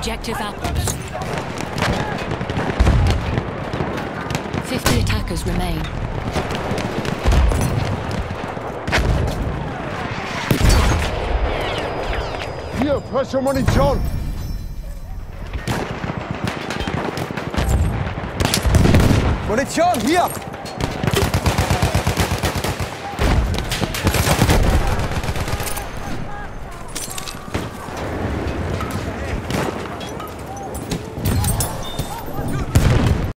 objective apples. 50 attackers remain. Hier, frische Munition! Munition, hier!